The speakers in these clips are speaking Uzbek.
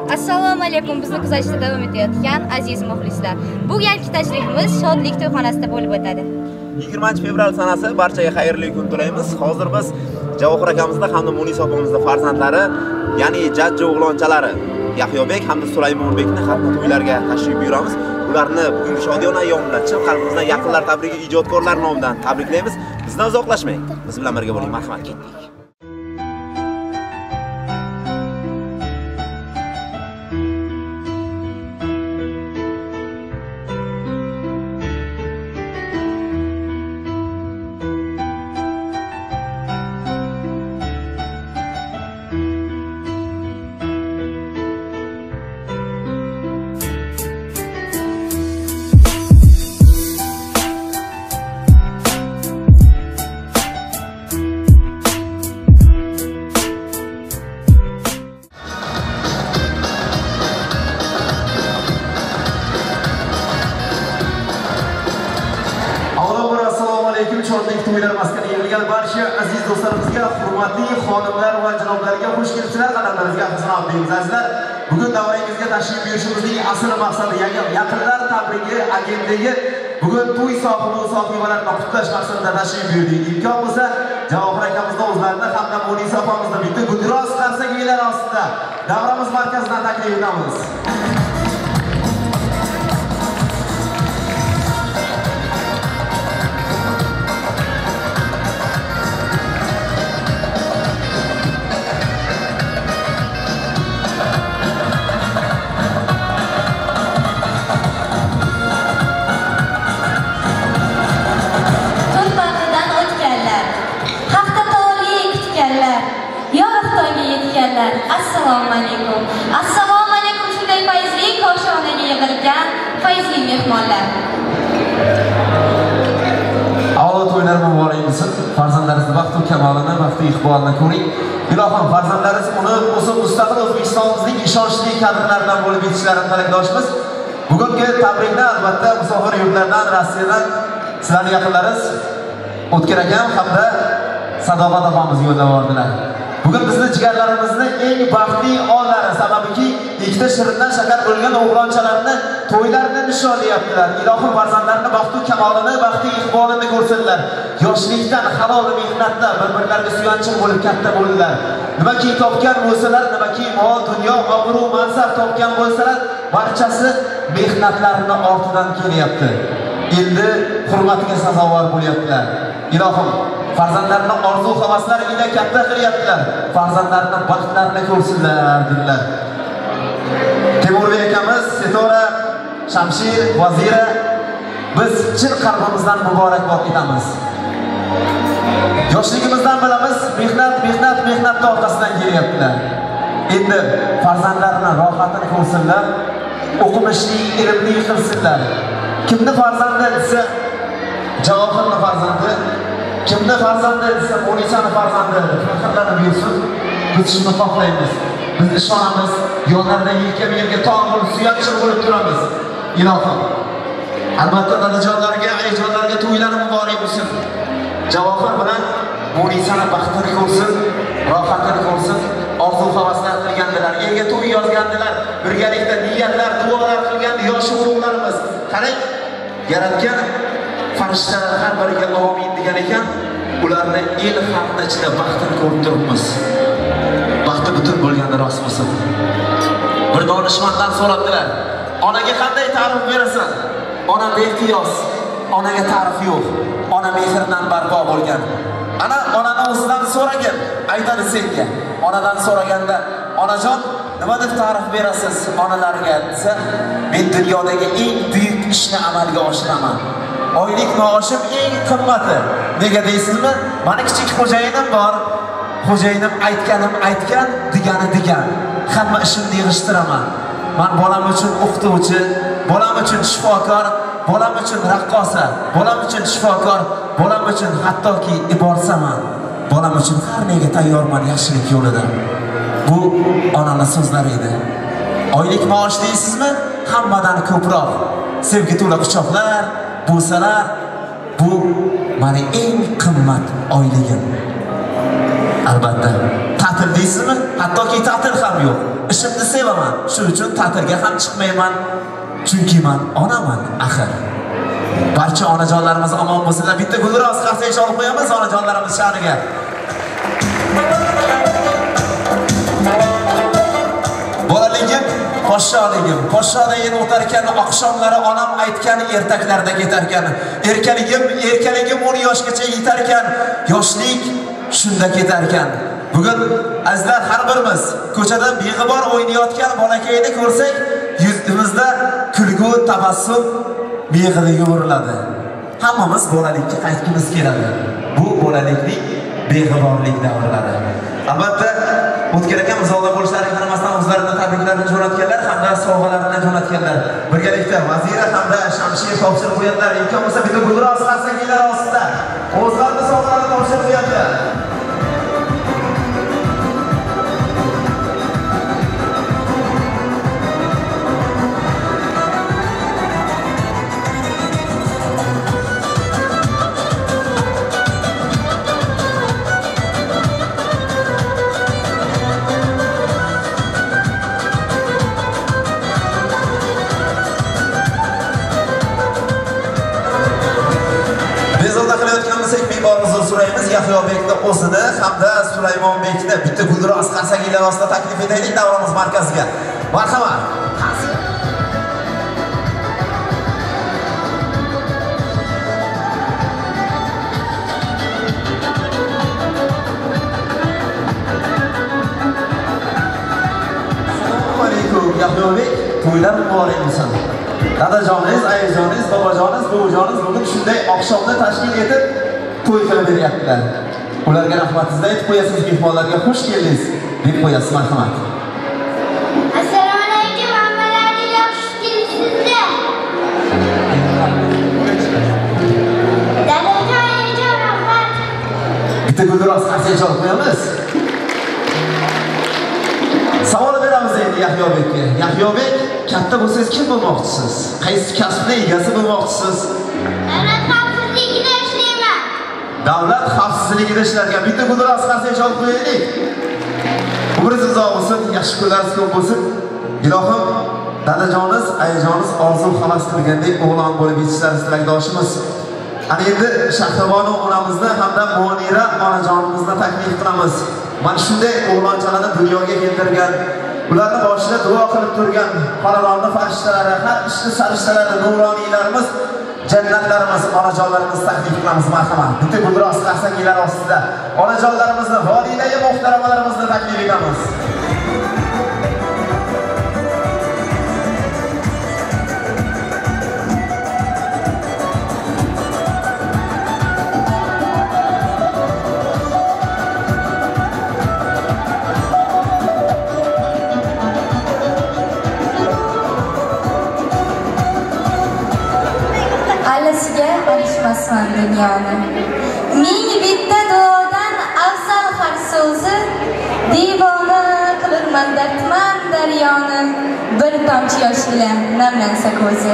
Assalomu alaykum, bizni kuzatishda davom etayotgan aziz muxlislar. Bu galgi tashrifimiz Shodlik to'yxonasida bo'lib o'tadi. 20-fevral sanasi barchaga xayrli kun tilaymiz. Hozir biz Javohir akamizda hamda Munisa opamizning farzandlari, ya'ni jajji o'g'lonchalari Yahyobek hamda Sulaymonbekni xatna to'ylarga tashrif buyuramiz. Ularni bugungi shodiyona ayyomlar chin qalbimizdan yaqinlar tabrigi ijodkorlar nomidan tabriklaymiz. Bizdan uzoqlashmang. Biz bilan birga bo'ling. Marhamat, ketdik. Shodlik to'ylar maskaniga yig'ilgan barcha aziz do'stlarimizga, hurmatli xonimlar va janoblarga xush kelibsizlar. Qadamlaringizga xizmat deymiz azizlar. Bugun davrangizga tashrif buyurishimizning asl maqsadi yaqinlar tabrigi agentligi bugun to'y sohibalarni qutlash maqsadida tashrif buyurdik. Imkon bo'lsa Javohir akamizni o'zlarini hamda Munisa opamizni bitta guldiroz qarsaklar ostida davramiz markazidan taklif etamiz. Assalomu alaykum. Assalomu alaykum shunday fayzli koshonaga yig'ilgan fayzli mehmonlar. Avvalo to'ylar muborak bo'lsin. Farzandlaringizni baxtu kamolini, baxtu iqbolini ko'ring. Ilohim farzandlaringiz uni o'sib mustaqil O'zbekistonimizning ishonchli kadrlaridan bo'lib yetishlarini tilakdoshmiz. Bugungi tabrikni albatta musofir yurtlardan, Rossiyadan sizlarning yaqinlaringiz O'tkir akam hamda Sadoqat opamiz yo'llab yubordilar. Bugun bizni jigarlarimizni eng baxtli onlari, sababiki ikkita shirindan shakar bo'lgan o'g'lonchalarni to'ylarini nishonlayaptilar. Ilohim farzandlarini baxtu kamolini, baxtu iqbolini ko'rsinlar. Yoshlikdan halol mehnatda bir-birlariga suyanchiq bo'lib katta bo'ldilar. Nimaki topgan bo'lsalar, nimaki mol, dunyo, obro', mansab topgan bo'lsalar, barchasi mehnatlarini ortidan kelyapti. Endi hurmatiga sazovor bo'lyaptilar. Ilohim farzandlarini orzu havaslari ila katta qilyaptilar. Farzandlarini baxtlarini ko'rsinlar dedilar. Temurbek akamiz, Setora, Shamshir, Vazira biz chin qalbimizdan muborakbod etamiz. Yoshligimizdan bilamiz, mehnat orqasidan kelyaptilar. Endi farzandlarini rohatini ko'rsinlar, o'qimishli, ilmli qilsinlar. Kimni farzandi desa, Javohirni farzandi, kimni farzandi desa, Munisani farzandi, faxrlanib yursin. Biz shuni xohlaymiz. Biz ishonamiz, yo'llarida yelka-yerga tog' bo'lib, suyanchiq bo'lib turamiz. Ilohim, albatta dadajonlarga, ayajonlarga to'ylari muborak bo'lsin. Javohir bilan Munisani baxtini ko'rsin, rohatini ko'rsin. Orzu-havaslar qilgandilar, yerga to'y yozgandilar, birgalikda niyatlar, duolar qilgan yosh ulug'larimiz. Qarang, yaratgan farishtalar har biriga amin degan ekan, ularni el xalqi ichida baxtini ko'rib turibmiz. Baxti butun bo'lganda rost bo'lsin. Bir donishmanddan so'rabdilar, onaga qanday ta'rif berasan? Ona beqiyos, onaga ta'rif yo'q. Ona mehrdan barpo bo'lgan. Ana onani o'zidan so'ragin, aytadi senga. Onadan so'raganda, onajon, nima deb ta'rif berasiz onalarga desa, men dunyodagi eng buyuk ishni amalga oshiraman. Oylik maoshim eng qimmati. Nega deysizmi? Meni kichik xo'jayinim bor. Xo'jayinim aytganim aytgan, degani degan. Hamma ishimni yig'ishtiraman. Men bolam uchun o'qituvchi, bolam uchun shifokor, bolam uchun raqqosa, bolam uchun shifokor, bolam uchun hattoki iborsaman. Bolam uchun har nega tayyorman yaxshilik yo'lida. Bu onaning so'zlari edi. Oylik maosh deysizmi? Hammadan ko'proq sevgi to'la quchoqlar, bo'salar, bu meni eng qimmat oyligim. Albatta, ta'til deysizmi? Hattoki ta'til ham yo'q. Ishimni sevaman. Shuning uchun ta'tilga ham chiqmayman. Chunki men onaman, axir. Barcha onajonlarimiz omon bo'lsinlar. Bitta gulroz qarsak olib qo'yamiz onajonlarimiz sha'niga. Bolaligim, poshsholigim o'tar ekan, oqshomlari onam aytgan ertaklarda ketar ekan. Erkaligim 10 yoshgacha yetar ekan, yoshlik shunda ketar ekan. Bugun azizlar har birimiz ko'chada beg'ibor o'ynayotgan bolakayni ko'rsak, yuzimizda kulgu, tabassum beg'iligi uriladi. Hammamiz bolalikka qaytgimiz keladi. Bu bolalikning beg'uborlik davrlari. Albatta, o'tgan ekan mizolda bo'lishlariga qaramasdan o'zlarining tabriklarini jo'natganlar hamda sovg'alarini jo'natganlar. Birgalikda Vazira hamda Shamshir topshirib qo'yadilar. Imkon bo'lsa bitta gulroz qarsaklar ostida o'zlarining sovg'alarini topshirib qo'yadilar. Yahyobekni o'zini hamda Sulaymonbekni bitta gulroz qarsaklar ostida taklif etaylik davramiz markaziga. Marhamat. Assalomu alaykum Yahyobek, to'ylar muborak bo'lsin. Dadajoningiz, ayajoningiz, bobojoningiz, buvijoningiz bugun shunday oqshomni tashkil etib to'y qilib beryaptilar. Ularga rahmatingizni aytib qo'yasiz, mehmonlarga xush keldingiz deb qo'yasiz, marhamat. Assalomu alaykum, hammalarga yaxshi kelibsizlar. Dadajon, rahmat. Bitta gulroz qarsak olib qo'yamiz. Savol beramiz endi Yahyobekka. Yahyobek, katta bo'lsangiz kim bo'lmoqchisiz? Qaysi kasbning egasi bo'lmoqchisiz? Davlat xavfsizligida ishlargan bitta gulroz qarsak olib qo'yaylik. Umringiz uzoq bo'lsin, yaxshi kunlaringiz ko'p bo'lsin. Ilohim, dadajoningiz, ayajoningiz orzu havas qilgandek o'g'lon bo'lib yetishlaringiz tilakdoshimiz. Ana endi Shahribonu onamizni hamda Monira onajonimizni taklif qilamiz. Mana shunday o'g'lonchalarni dunyoga keltirgan, ularni boshida duo qilib turgan xonadonning farishtalari, har ishni sarishtalari, nuroniylarimiz, jannatlarimiz, onajonlarimiz taklif qilamiz, marhamat. Bitta gulroz qarsaklar ostida onajonlarimizni, volidai muhtaramalarimizni taklif etamiz. Alışmasman dünyani. Ming bitta duodan afzal har so'zi, divona qilurman dartman daryoni, bir tomchi yosh bilan namlansa ko'zi.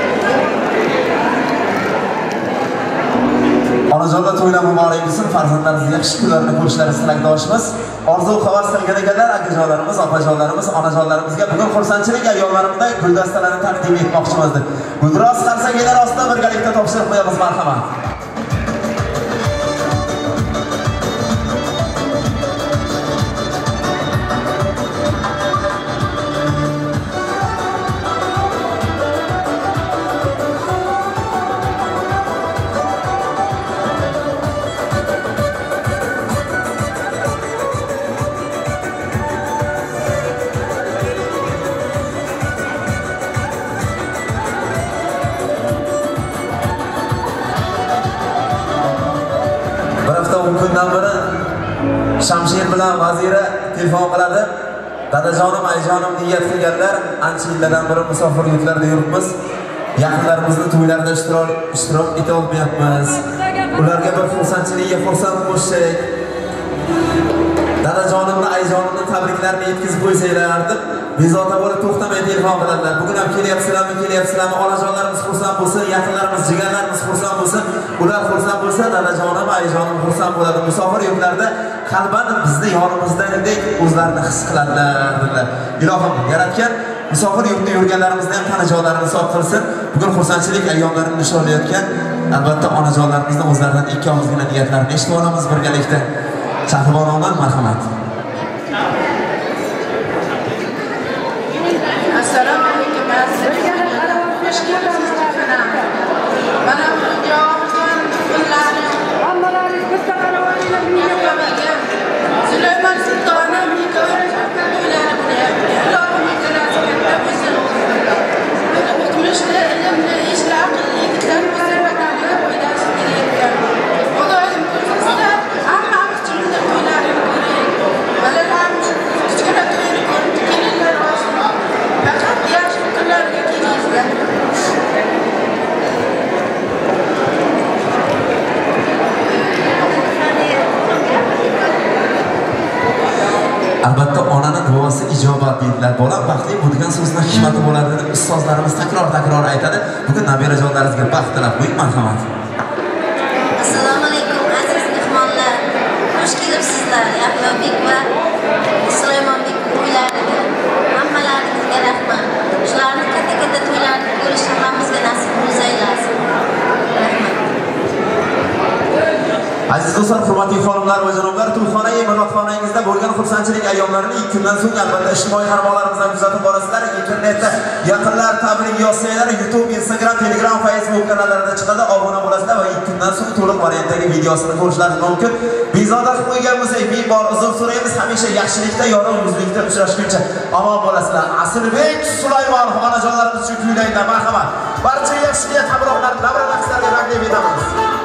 Onajonlar to'ylar muborak bo'lsin, farzandlaringiz yaxshi kunlarni ko'rishlaringizni tilakdoshimiz. Orzu havas qilgan ekanlar akajonlarimiz, opajonlarimiz, onajonlarimizga bugun xursandchilik ayyomlarimizda guldastalarni taqdim etmoqchimiz. Gulroz qarsaklar ostida birgalikda topshirib qo'yamiz, marhamat. Kundan beri Shamshir bilan Vazira telefon qiladi. Dadajonim, ayajonim niyat qilganlar, ancha yillardan beri musofir yurtlarda yuribmiz. Yaqinlarimizni to'ylarida ishtirok eta olmayapmiz. Ularga bir xursandchilikga xursand qo'shsak, dadajonimni, ayajonimni tabriklarini yetkazib qo'ysanglar deb bezovta bo'lib to'xtamay telefon qiladilar. Bugun ham kelyapsizlarmi? Onajonlarimiz xursand bo'lsin, yaqinlarimiz, jigarlarimiz xursand bo'lsin. Ular xursand bo'lsa, dadajonim, ayajonim xursand bo'ladi. Musofir yurtlarda qalban bizni yonimizdagidek o'zlarini his qiladilar. Ilohim yaratgan musofir yurtda yurganlarimizni ham tanajonlarini sog' qilsin. Bugun xursandchilik ayyomlarini nishonlayotgan albatta onajonlarimizning o'zlaridan ikki og'izgina niyatlarini eshitib olamiz birgalikda. Shahribon ona marhamat. Assalomu alaykum. Mana bu javohirjon kunlarim. Hammalaringiz bitta qaravoninglar bilan Sulaymon sultonim Mikoyil to'ylari bo'lyapti. Ilohim katta bo'lsin. O'tmishda ilmli ishlar qilgan musulmonlarga foydasi kelayotgan. Xudoyim ko'rsa hammamiz uchun to'ylarni ko'raylik. Balalarimiz kichkina to'yni ko'rib kelinlar olsin. Faqat yaxshi kunlarga kelingizlar. Albatta onaning duosi ijobat deydilar. Bolam baxtli bo'lgan so'zning hikmati bo'ladi deb ustozlarimiz takror aytadi. Bugun nabirajonlaringizga baxt tilab qo'ying, marhamat. Assalomu alaykum aziz mehmonlar. Xush kelibsizlar. Yahyobek va Sulaymonbek to'ylariga. Hammalaringizga rahmat. Shularni katta to'ylarni ko'rish hammamizga nasib bo'lsa aylasin. Rahmat. Aziz do'stlar, hurmatli xonimlar va janoblar, to'yxonai mehmonxonangizda bo'lgan xursandchilik ayyomlarini 2 kundan so'ng albatta ijtimoiy tarmoqlarimizdan kuzatib borasizlar. Internetda yaqinlar tabrik yozsanglar, YouTube, Instagram, Telegram, Facebook kanallarida chiqadi, obuna bo'lasizlar va 2 kundan so'ng to'liq variantdagi videosini ko'rishlaringiz mumkin. Bezovta qilib qo'ygan bo'lsak, ming bor uzr so'raymiz. Hamisha yaxshilikda, yorug' yuzlikda uchrashguncha omon bo'lasizlar. Asilbek Sulaymon onajonlarimiz uchun kuylaydilar, marhamat. Barcha yaxshilik tabroklar, davra raqslarga taklif etamiz.